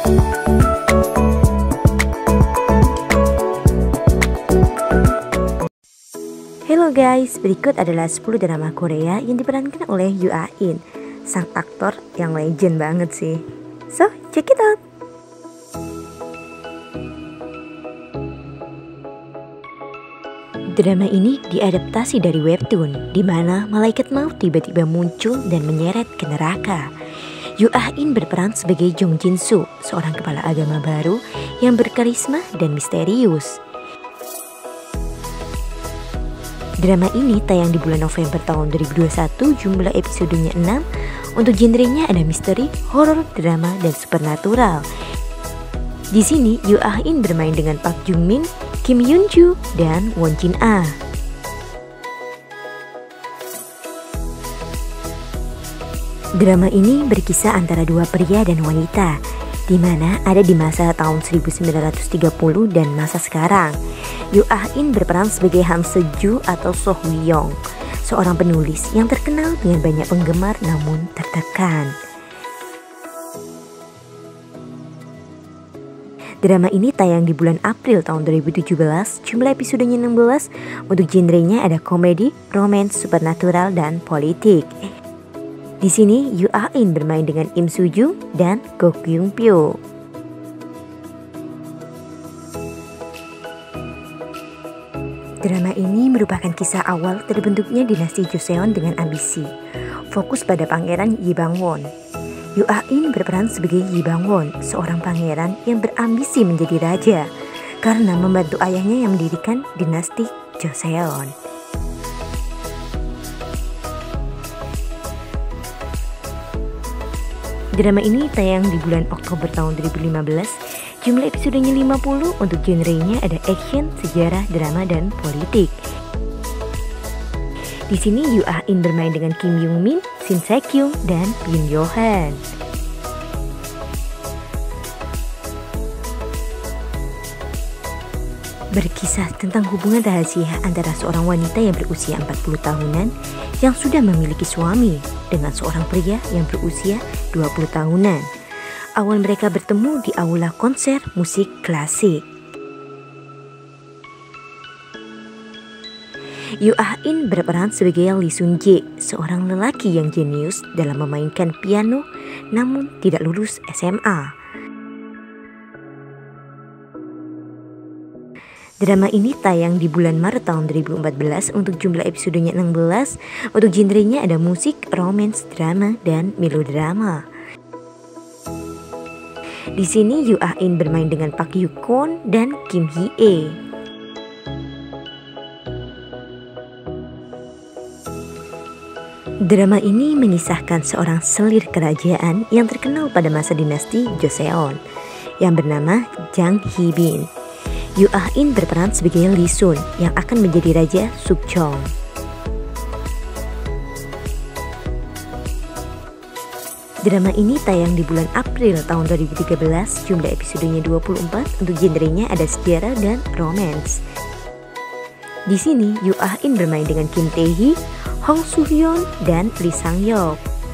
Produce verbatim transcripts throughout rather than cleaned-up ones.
Hello guys, berikut adalah sepuluh drama Korea yang diperankan oleh Yoo Ah-in, sang aktor yang legend banget sih. So, check it out! Drama ini diadaptasi dari webtoon, di mana malaikat maut tiba-tiba muncul dan menyeret ke neraka. Yoo Ah-in berperan sebagai Jong Jin-soo, seorang kepala agama baru yang berkarisma dan misterius. Drama ini tayang di bulan November tahun dua ribu dua puluh satu, jumlah episodenya enam. Untuk genrenya ada misteri, horor, drama, dan supernatural. Di sini Yoo Ah-in bermain dengan Park Jung Min, Kim Yoon Joo, dan Won Jin Ah. Drama ini berkisah antara dua pria dan wanita, di mana ada di masa tahun seribu sembilan ratus tiga puluh dan masa sekarang. Yoo Ah-in berperan sebagai Han Se-ju atau So Hui-yong, seorang penulis yang terkenal dengan banyak penggemar namun tertekan. Drama ini tayang di bulan April tahun dua ribu tujuh belas, jumlah episodenya enam belas. Untuk genrenya ada komedi, romance, supernatural, dan politik. Di sini Yoo Ah-in bermain dengan Im Soo-jung dan Go Kyung-pyo. Drama ini merupakan kisah awal terbentuknya dinasti Joseon dengan ambisi, fokus pada pangeran Yi Bang-won. Yoo Ah-in berperan sebagai Yi Bang-won, seorang pangeran yang berambisi menjadi raja karena membantu ayahnya yang mendirikan dinasti Joseon. Drama ini tayang di bulan Oktober tahun dua ribu lima belas, jumlah episodenya lima puluh. Untuk genrenya ada action, sejarah, drama, dan politik. Di sini Yoo Ah-in bermain dengan Kim Young Min, Shin Se-kyung, dan Yoon Yo-han. Berkisah tentang hubungan rahasia antara seorang wanita yang berusia empat puluh tahunan yang sudah memiliki suami dengan seorang pria yang berusia dua puluh tahunan. Awal mereka bertemu di aula konser musik klasik. Yoo Ah-in berperan sebagai Lee Sun-jae, seorang lelaki yang jenius dalam memainkan piano namun tidak lulus S M A. Drama ini tayang di bulan Maret tahun dua ribu empat belas. Untuk jumlah episodenya enam belas. Untuk genrenya ada musik, romance, drama, dan melodrama. Di sini Yoo Ah-in bermain dengan Park Yoo-kwon dan Kim Hee-ae. Drama ini mengisahkan seorang selir kerajaan yang terkenal pada masa dinasti Joseon yang bernama Jang Hee-bin. Yoo Ah-in berperan sebagai Lee Sun yang akan menjadi Raja Sukchong. Drama ini tayang di bulan April tahun dua ribu tiga belas, jumlah episodenya dua puluh empat. Untuk genrenya ada sejarah dan romance. Di sini Yoo Ah-in bermain dengan Kim Tae-hee, Hong Soo-hyun, dan Lee Sang-yeok.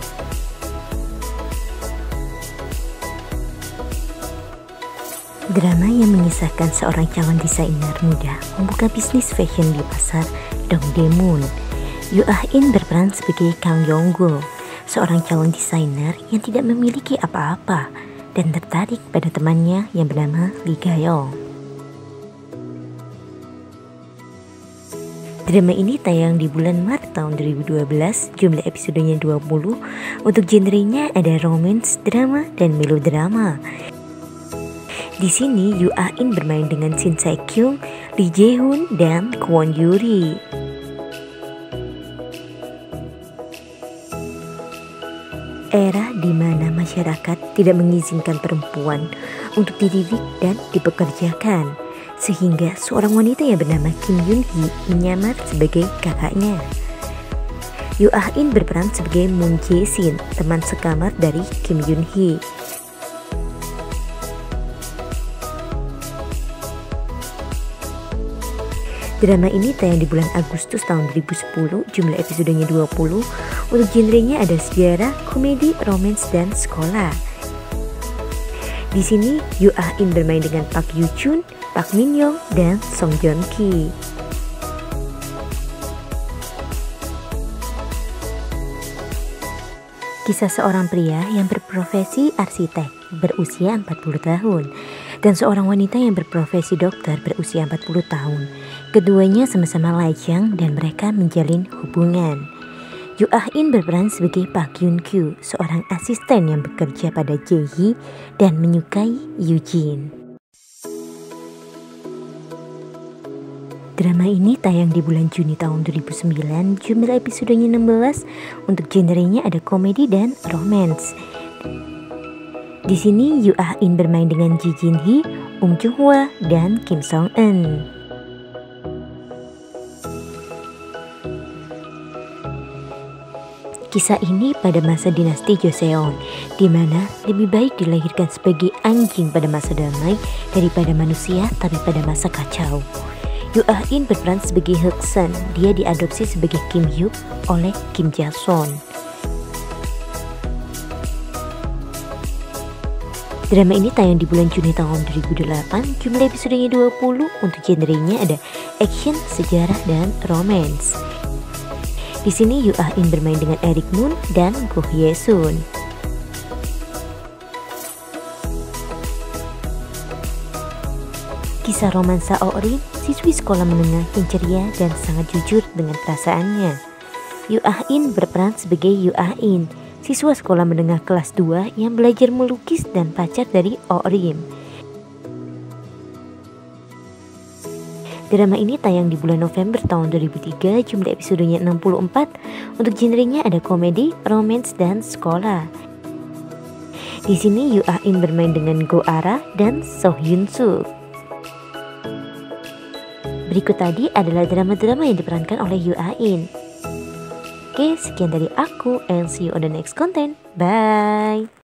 Drama yang mengisahkan seorang calon desainer muda membuka bisnis fashion di pasar Dongdaemun. Yoo Ah-in berperan sebagai Kang Yong-gul, seorang calon desainer yang tidak memiliki apa-apa dan tertarik pada temannya yang bernama Lee Ga-yong. Drama ini tayang di bulan Maret tahun dua ribu dua belas, jumlah episodenya dua puluh. Untuk genrenya ada romance, drama, dan melodrama. Di sini Yoo Ah-in bermain dengan Shin Se-kyung, Lee Jae-hoon, dan Kwon Yuri. Era di mana masyarakat tidak mengizinkan perempuan untuk dididik dan dipekerjakan, sehingga seorang wanita yang bernama Kim Yoon-hee menyamar sebagai kakaknya. Yoo Ah-in berperan sebagai Moon Jae-shin, teman sekamar dari Kim Yoon-hee. Drama ini tayang di bulan Agustus tahun dua ribu sepuluh, jumlah episodenya dua puluh. Untuk genrenya ada sejarah, komedi, romance, dan sekolah. Di sini Yoo Ah-in bermain dengan Park Yoo Chun, Park Min Young, dan Song Joong Ki. Kisah seorang pria yang berprofesi arsitek berusia empat puluh tahun dan seorang wanita yang berprofesi dokter berusia empat puluh tahun. Keduanya sama-sama lajang dan mereka menjalin hubungan. Yoo Ah-in berperan sebagai Park Yoon-kyu, seorang asisten yang bekerja pada Jae-hee dan menyukai Eugene. Drama ini tayang di bulan Juni tahun dua ribu sembilan, jumlah episodenya enam belas, untuk genrenya ada komedi dan romance. Di sini Yoo Ah-in bermain dengan Ji Jin-hee, Um Jung-hwa, dan Kim Song-eun. Kisah ini pada masa dinasti Joseon, di mana lebih baik dilahirkan sebagai anjing pada masa damai daripada manusia tapi pada masa kacau. Yoo Ah-in berperan sebagai Hak-sun. Dia diadopsi sebagai Kim Hyuk oleh Kim Ja-son. Drama ini tayang di bulan Juni tahun dua ribu delapan, jumlah episodenya dua puluh, untuk genrenya ada action, sejarah, dan romance. Di sini Yoo Ah-in bermain dengan Eric Moon dan Go Hye-sun. Kisah romansa Oh-rim, siswi sekolah menengah yang ceria dan sangat jujur dengan perasaannya. Yoo Ah-in berperan sebagai Yoo Ah-in, siswa sekolah menengah kelas dua yang belajar melukis dan pacar dari Oh-rim. Drama ini tayang di bulan November tahun dua ribu tiga, jumlah episodenya enam puluh empat, untuk genrenya ada komedi, romance, dan sekolah. Di sini Yoo Ah-in bermain dengan Go Ara dan So Hyun Suk. Berikut tadi adalah drama-drama yang diperankan oleh Yoo Ah-in. Oke, sekian dari aku, and see you on the next content. Bye!